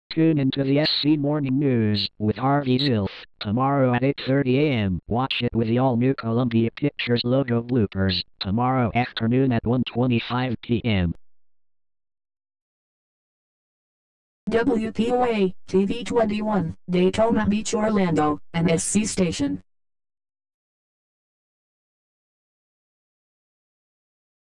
Tune into the SC Morning News with Harvey Zilth tomorrow at 8:30 a.m. Watch it with the all-new Columbia Pictures logo bloopers tomorrow afternoon at 1:25 p.m. WPOA-TV 21, Daytona Beach-Orlando, an SC station.